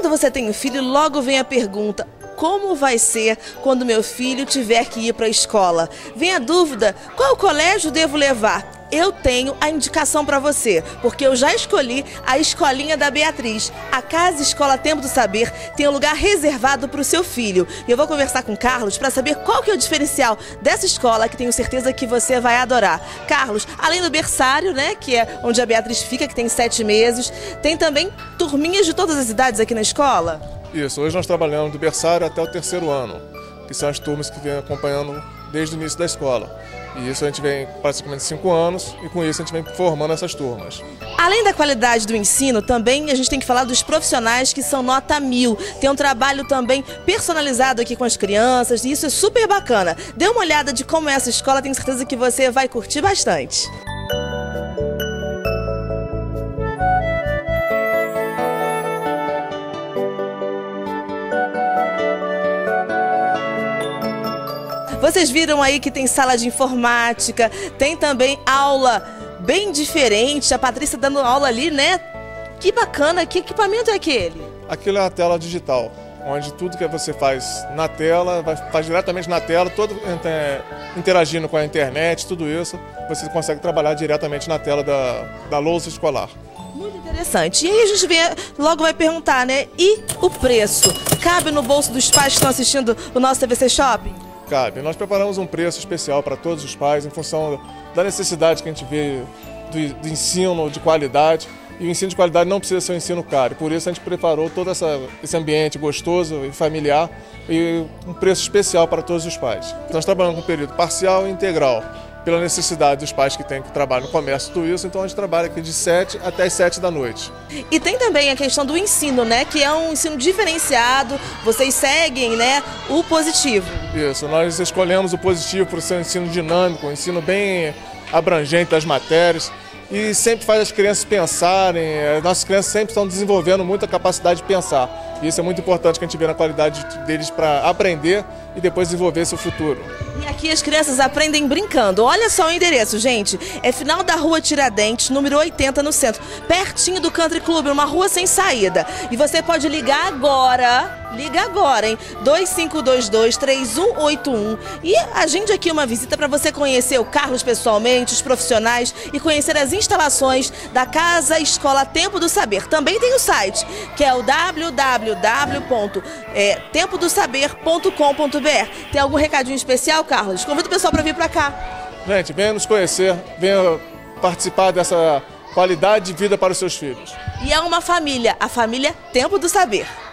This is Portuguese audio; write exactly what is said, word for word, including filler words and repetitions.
Quando você tem um filho, logo vem a pergunta: como vai ser quando meu filho tiver que ir para a escola? Vem a dúvida: qual colégio devo levar? Eu tenho a indicação para você, porque eu já escolhi a Escolinha da Beatriz. A Casa Escola Tempo do Saber tem um lugar reservado para o seu filho. E eu vou conversar com o Carlos para saber qual que é o diferencial dessa escola, que tenho certeza que você vai adorar. Carlos, além do berçário, né, que é onde a Beatriz fica, que tem sete meses, tem também turminhas de todas as idades aqui na escola? Isso, hoje nós trabalhamos do berçário até o terceiro ano, que são as turmas que vêm acompanhando desde o início da escola. E isso a gente vem praticamente cinco anos e com isso a gente vem formando essas turmas. Além da qualidade do ensino, também a gente tem que falar dos profissionais que são nota mil. Tem um trabalho também personalizado aqui com as crianças e isso é super bacana. Dê uma olhada de como é essa escola, tenho certeza que você vai curtir bastante. Vocês viram aí que tem sala de informática, tem também aula bem diferente, a Patrícia dando aula ali, né? Que bacana, que equipamento é aquele? Aquilo é a tela digital, onde tudo que você faz na tela, vai, faz diretamente na tela, todo é, interagindo com a internet, tudo isso, você consegue trabalhar diretamente na tela da, da lousa escolar. Muito interessante. E aí a gente vem, logo vai perguntar, né? E o preço? Cabe no bolso dos pais que estão assistindo o nosso T V C Shopping? Cabe. Nós preparamos um preço especial para todos os pais em função da necessidade que a gente vê do, do ensino de qualidade. E o ensino de qualidade não precisa ser um ensino caro. Por isso a gente preparou todo essa, esse ambiente gostoso e familiar e um preço especial para todos os pais. Nós trabalhamos com período parcial e integral, pela necessidade dos pais que têm que trabalhar no comércio, tudo isso, então a gente trabalha aqui de sete até as sete da noite. E tem também a questão do ensino, né, que é um ensino diferenciado, vocês seguem, né, o positivo. Isso, nós escolhemos o positivo por ser um ensino dinâmico, um ensino bem abrangente das matérias e sempre faz as crianças pensarem, as nossas crianças sempre estão desenvolvendo muita capacidade de pensar. E isso é muito importante que a gente vê na qualidade deles para aprender e depois desenvolver seu futuro. E aqui as crianças aprendem brincando. Olha só o endereço, gente. É final da Rua Tiradentes, número oitenta, no centro. Pertinho do Country Club, uma rua sem saída. E você pode ligar agora, liga agora, hein? dois cinco dois dois, três um oito um. E agende aqui uma visita para você conhecer o Carlos pessoalmente, os profissionais e conhecer as instalações da Casa Escola Tempo do Saber. Também tem o site, que é o w w w ponto tempo do saber ponto com ponto b r. Tem algum recadinho especial, Carlos? Convido o pessoal para vir para cá. Gente, venha nos conhecer, venha participar dessa qualidade de vida para os seus filhos. E é uma família, a família Tempo do Saber.